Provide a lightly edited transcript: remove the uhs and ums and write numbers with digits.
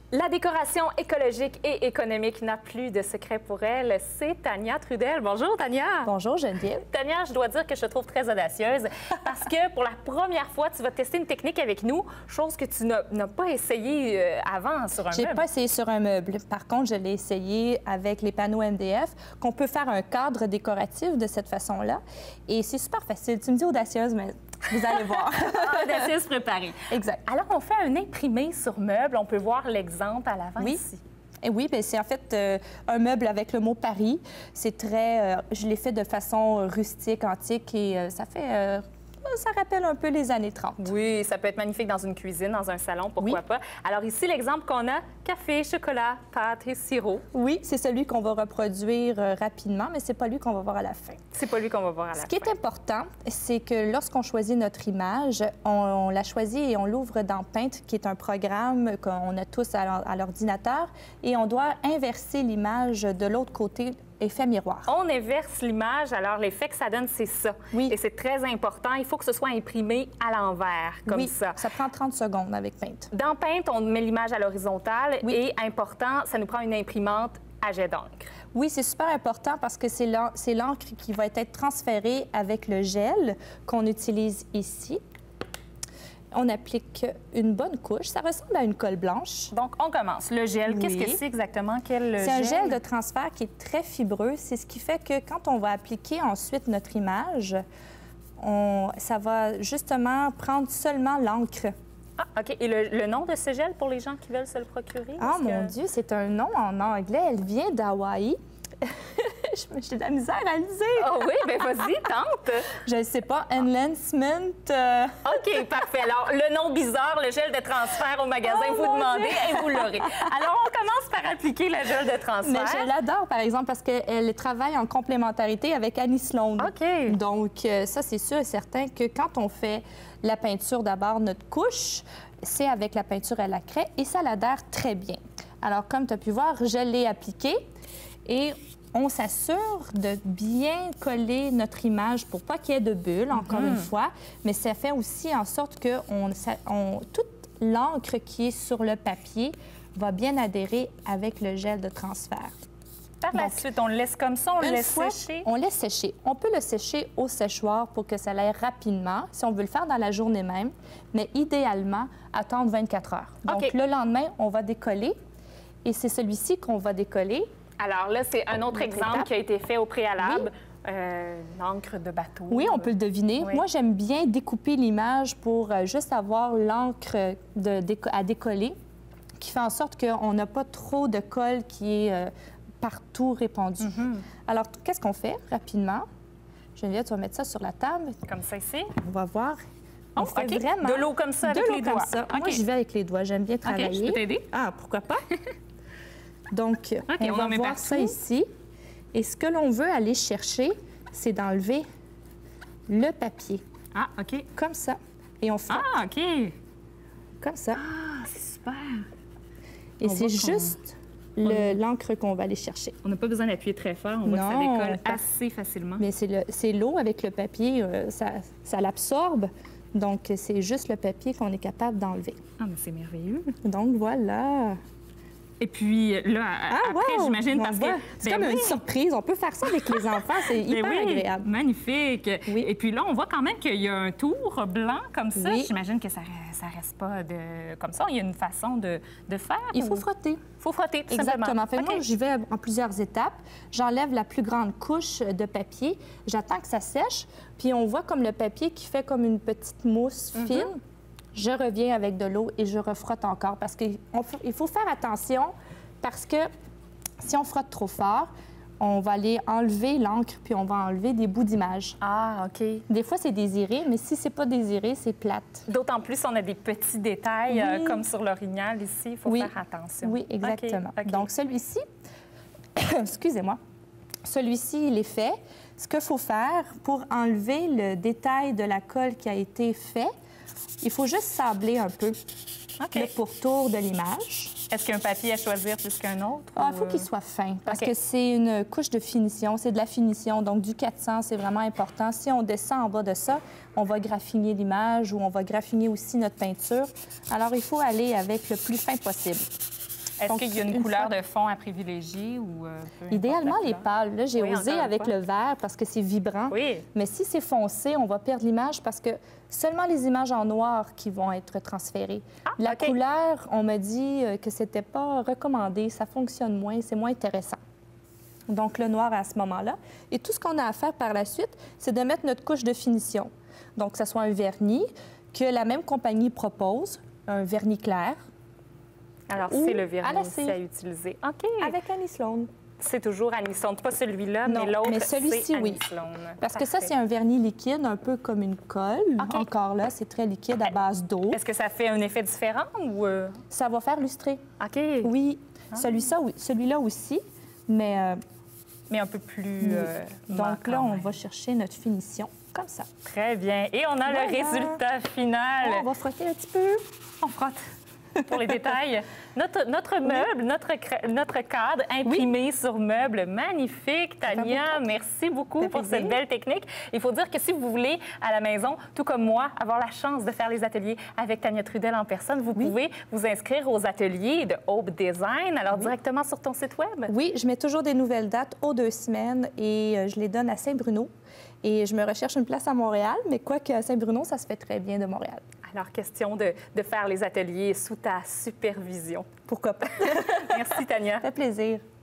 La décoration écologique et économique n'a plus de secret pour elle. C'est Tania Trudel. Bonjour, Tania. Bonjour, Geneviève. Tania, je dois dire que je te trouve très audacieuse parce que pour la première fois, tu vas tester une technique avec nous, chose que tu n'as pas essayé avant sur un meuble. J'ai pas essayé sur un meuble. Par contre, je l'ai essayé avec les panneaux MDF, qu'on peut faire un cadre décoratif de cette façon-là. Et c'est super facile. Tu me dis audacieuse, mais vous allez voir. Audacieuse préparée. Exact. Alors, on fait un imprimé sur meuble. On peut voir l'exemple à l'avant ici. Et oui, bien, c'est en fait un meuble avec le mot Paris. C'est très... je l'ai fait de façon rustique, antique, et ça rappelle un peu les années 30. Oui, ça peut être magnifique dans une cuisine, dans un salon, pourquoi pas. Alors ici, l'exemple qu'on a, café, chocolat, pâte et sirop. Oui, c'est celui qu'on va reproduire rapidement, mais c'est pas lui qu'on va voir à la fin. C'est pas lui qu'on va voir à la fin. Ce qui est important, c'est que lorsqu'on choisit notre image, on la choisit et on l'ouvre dans Paint, qui est un programme qu'on a tous à l'ordinateur, et on doit inverser l'image de l'autre côté. Effet miroir. On inverse l'image, alors l'effet que ça donne, c'est ça. Oui. Et c'est très important. Il faut que ce soit imprimé à l'envers, comme ça. Ça prend 30 secondes avec Paint. Dans Paint, on met l'image à l'horizontale et, important, ça nous prend une imprimante à jet d'encre. Oui, c'est super important parce que c'est l'encre qui va être transférée avec le gel qu'on utilise ici. On applique une bonne couche. Ça ressemble à une colle blanche. Donc, on commence. Le gel, qu'est-ce que c'est exactement? C'est un gel de transfert qui est très fibreux. C'est ce qui fait que quand on va appliquer ensuite notre image, ça va justement prendre seulement l'encre. Ah, OK. Et le nom de ce gel pour les gens qui veulent se le procurer? Ah, mon Dieu, c'est un nom en anglais. Elle vient d'Hawaï. J'ai de la misère à le dire. Oh oui, bien vas-y, tente. Je ne sais pas, Enhancement. OK, parfait. Alors, le nom bizarre, le gel de transfert au magasin, vous demandez et vous l'aurez. Alors, on commence par appliquer le gel de transfert. Mais je l'adore, par exemple, parce qu'elle travaille en complémentarité avec Annie Sloan. OK. Donc, ça, c'est sûr et certain que quand on fait la peinture, d'abord, notre couche, c'est avec la peinture à la craie et ça l'adhère très bien. Alors, comme tu as pu voir, je l'ai appliqué et on s'assure de bien coller notre image pour pas qu'il y ait de bulles, encore une fois, mais ça fait aussi en sorte que toute l'encre qui est sur le papier va bien adhérer avec le gel de transfert. Par la suite, on le laisse comme ça, on le laisse sécher? On laisse sécher. On peut le sécher au séchoir pour que ça aille rapidement, si on veut le faire dans la journée même, mais idéalement, attendre 24 heures. Donc, le lendemain, on va décoller et c'est celui-ci qu'on va décoller. Alors là, c'est un autre exemple qui a été fait au préalable. Oui. L'encre de bateau. Oui, on peut le deviner. Oui. Moi, j'aime bien découper l'image pour juste avoir l'encre à décoller, qui fait en sorte qu'on n'a pas trop de colle qui est partout répandu. Alors, qu'est-ce qu'on fait rapidement? Geneviève, tu vas mettre ça sur la table. Comme ça ici? On va voir. On fait vraiment... De l'eau comme ça avec les doigts. Moi, j'y vais avec les doigts. J'aime bien travailler. OK, je peux t'aider? Ah, pourquoi pas? Donc, on va voir ça ici. Et ce que l'on veut aller chercher, c'est d'enlever le papier. Ah, OK. Comme ça. Et on fait... Ah, OK. Comme ça. Ah, c'est super. Et c'est juste l'encre qu'on va aller chercher. On n'a pas besoin d'appuyer très fort. On voit que ça décolle assez facilement. Mais c'est l'eau avec le papier. Ça l'absorbe. Donc, c'est juste le papier qu'on est capable d'enlever. Ah, mais c'est merveilleux. Donc, voilà. Et puis là, après, j'imagine, parce que... C'est comme une surprise. On peut faire ça avec les enfants. C'est hyper agréable. Magnifique. Oui. Et puis là, on voit quand même qu'il y a un tour blanc comme ça. Oui. J'imagine que ça reste pas comme ça. Il y a une façon de faire. Il faut frotter. Il faut frotter, tout Exactement. simplement. Fait, moi, j'y vais en plusieurs étapes. J'enlève la plus grande couche de papier. J'attends que ça sèche. Puis on voit comme le papier qui fait comme une petite mousse fine. Je reviens avec de l'eau et je refrotte encore parce qu'il faut faire attention parce que si on frotte trop fort, on va aller enlever l'encre puis on va enlever des bouts d'image. Ah, OK. Des fois, c'est désiré, mais si c'est pas désiré, c'est plate. D'autant plus, on a des petits détails comme sur l'orignal ici. Il faut faire attention. Oui, exactement. OK. Donc, celui-ci, excusez-moi, celui-ci, il est fait. Ce qu'il faut faire pour enlever le détail de la colle qui a été fait, il faut juste sabler un peu le pourtour de l'image. Est-ce qu'il y a un papier à choisir plus qu'un autre? Ah, il faut qu'il soit fin, parce que c'est une couche de finition, c'est de la finition. Donc, du 400, c'est vraiment important. Si on descend en bas de ça, on va graffiner l'image ou on va graffiner aussi notre peinture. Alors, il faut aller avec le plus fin possible. Est-ce Donc, qu'il y a une couleur de fond à privilégier ou peu importe idéalement, la les couleur? pâles. Là, j'ai Oui, osé encore une avec fois. le vert parce que c'est vibrant. Oui. Mais si c'est foncé, on va perdre l'image parce que seulement les images en noir qui vont être transférées. La OK. couleur, on m'a dit que c'était pas recommandé, ça fonctionne moins, c'est moins intéressant. Donc, le noir à ce moment-là. Et tout ce qu'on a à faire par la suite, c'est de mettre notre couche de finition. Donc, que ce soit un vernis que la même compagnie propose, un vernis clair, Alors, Ou c'est le à la vernis cire. ici à utiliser. OK. avec Annie Sloan. C'est toujours Annie Sloan. Pas celui-là, Non, mais l'autre, mais celui-ci, c'est Annie oui. Sloan. Parce que ça, Parfait. c'est un vernis liquide, un peu comme une colle. OK. Encore là, c'est très liquide à base d'eau. Est-ce que ça fait un effet différent ou... Ça va faire lustrer. OK. Oui, celui-là aussi, mais Mais un peu plus... donc marquant, là, on ouais. va chercher notre finition comme ça. Très bien. Et on a le Voilà. résultat final. On va frotter un petit peu. On frotte pour les détails. Notre meuble, notre cadre imprimé sur meuble. Magnifique, Tania. Merci beaucoup fait pour plaisir. cette belle technique. Il faut dire que si vous voulez, à la maison, tout comme moi, avoir la chance de faire les ateliers avec Tania Trudel en personne, vous pouvez vous inscrire aux ateliers de Hope Design, alors directement sur ton site Web. Oui, je mets toujours des nouvelles dates aux 2 semaines et je les donne à Saint-Bruno. Et je me recherche une place à Montréal, mais quoique à Saint-Bruno, ça se fait très bien de Montréal. Alors, question de faire les ateliers sous ta supervision. Pourquoi pas? Merci, Tania. Ça fait plaisir.